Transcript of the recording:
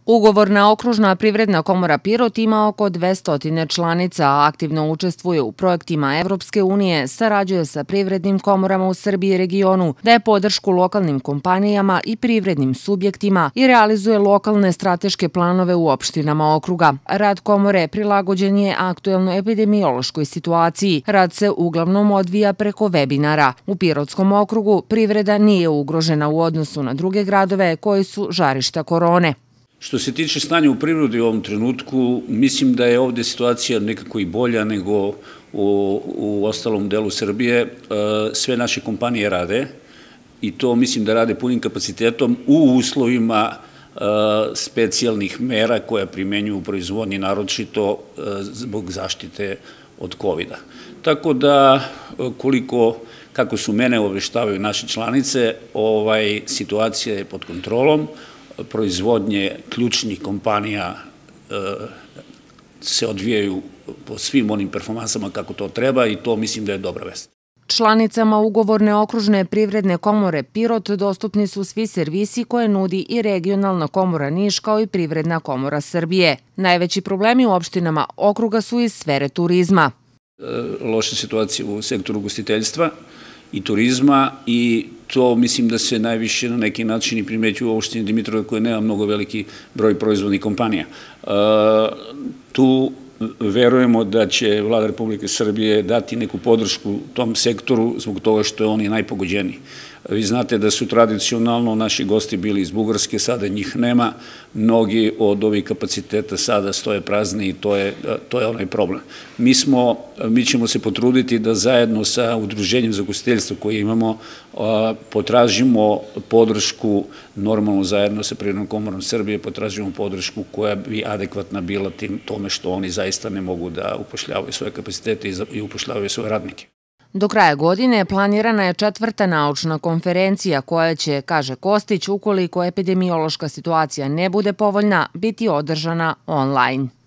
Ugovorna okružna privredna komora Pirot ima oko 200 članica, aktivno učestvuje u projektima Evropske unije, sarađuje sa privrednim komorama u Srbiji i regionu, daje podršku lokalnim kompanijama i privrednim subjektima i realizuje lokalne strateške planove u opštinama okruga. Rad komore prilagođen je aktuelnoj epidemiološkoj situaciji. Rad se uglavnom odvija preko webinara. U Pirotskom okrugu privreda nije ugrožena u odnosu na druge gradove koji su žarišta korone. Što se tiče stanja u privredi u ovom trenutku, mislim da je ovde situacija nekako i bolja nego u ostalom delu Srbije. Sve naše kompanije rade i to mislim da rade punim kapacitetom u uslovima specijalnih mera koje primenjuju u proizvodnji, naročito zbog zaštite od COVID-a. Tako da, kako su mene obaveštavaju naše članice, situacija je pod kontrolom. Proizvodnje ključnih kompanija se odvijaju po svim onim performansama kako to treba i to mislim da je dobra vest. Članicama ugovorne okružne privredne komore Pirot dostupni su svi servisi koje nudi i regionalna komora Niš kao i privredna komora Srbije. Najveći problemi u opštinama okruga su iz sfere turizma. Loša situacija u sektoru ugostiteljstva i turizma i to mislim da se najviše na neki način i primećuje u opštini Dimitrove koje nema mnogo veliki broj proizvodnih kompanija. Tu verujemo da će Vlada Republike Srbije dati neku podršku tom sektoru zbog toga što je on i najpogođeniji. Vi znate da su tradicionalno naši gosti bili iz Bugarske, sada njih nema. Mnogi od ovih kapaciteta sada stoje prazni i to je onaj problem. Mi ćemo se potruditi da zajedno sa Udruženjem za ugostiteljstvo koje imamo potražimo podršku, normalno zajedno sa Privrednom komorom Srbije, potražimo podršku koja bi adekvatna bila tome što oni zaista ne mogu da upošljavaju svoje kapacitete i upošljavaju svoje radnike. Do kraja godine planirana je 4. naučna konferencija koja će, kaže Kostić, ukoliko epidemiološka situacija ne bude povoljna, biti održana online.